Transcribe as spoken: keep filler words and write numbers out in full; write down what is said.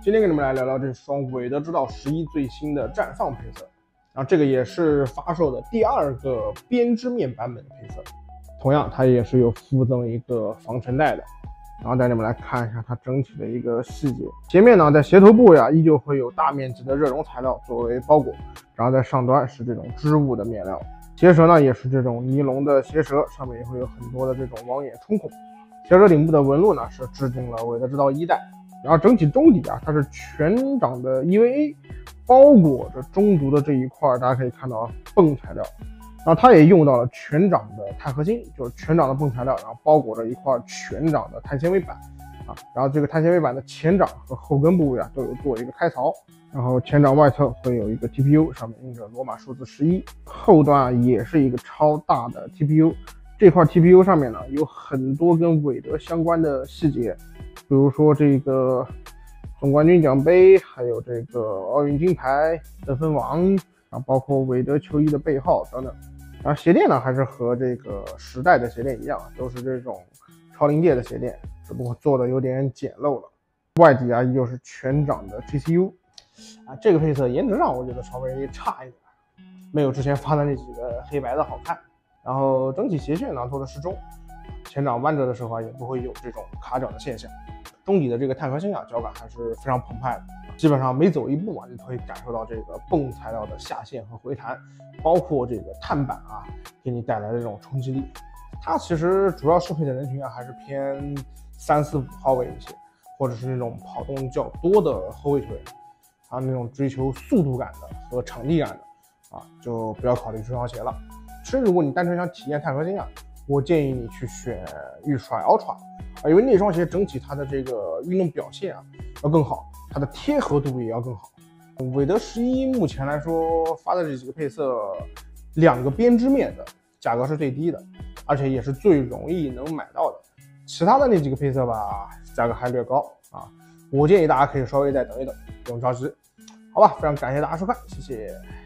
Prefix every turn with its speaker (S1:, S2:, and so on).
S1: 今天跟你们来聊聊这双韦德之道十一最新的绽放配色，然后这个也是发售的第二个编织面版本的配色，同样它也是有附赠一个防尘袋的。然后带你们来看一下它整体的一个细节。前面呢，在鞋头部呀，依旧会有大面积的热熔材料作为包裹，然后在上端是这种织物的面料。鞋舌呢也是这种尼龙的鞋舌，上面也会有很多的这种网眼冲孔。鞋舌顶部的纹路呢是致敬了韦德之道一代。然后整体中底啊，它是全掌的 E V A 包裹着中足的这一块，大家可以看到泵材料。然后它也用到了全掌的钛合金，就是全掌的泵材料，然后包裹着一块全掌的碳纤维板啊。然后这个碳纤维板的前掌和后跟部位啊都有做一个开槽。然后前掌外侧会有一个 T P U， 上面印着罗马数字十一，后端啊也是一个超大的 T P U。这块 T P U 上面呢有很多跟韦德相关的细节。比如说这个总冠军奖杯，还有这个奥运金牌、得分王，然后包括韦德球衣的背号等等。然后鞋垫呢，还是和这个时代的鞋垫一样，都是这种超临界的鞋垫，只不过做的有点简陋了。外底啊，依旧是全掌的 G C U， 啊，这个配色颜值上我觉得稍微差一点，没有之前发的那几个黑白的好看。然后整体鞋楦呢做的适中，前掌弯折的时候啊，也不会有这种卡脚的现象。中底的这个碳合金啊，脚感还是非常澎湃的，基本上每走一步啊，你都可以感受到这个泵材料的下陷和回弹，包括这个碳板啊，给你带来的这种冲击力。它其实主要适配的人群啊，还是偏三四五号位一些，或者是那种跑动较多的后卫球员，还有那种追求速度感的和场地感的啊，就不要考虑这双鞋了。其实如果你单纯想体验碳合金啊，我建议你去选预帅 Ultra。啊，因为那双鞋整体它的这个运动表现啊要更好，它的贴合度也要更好。韦德十一目前来说发的这几个配色，两个编织面的价格是最低的，而且也是最容易能买到的。其他的那几个配色吧，价格还略高啊。我建议大家可以稍微再等一等，不用着急。好吧，非常感谢大家收看，谢谢。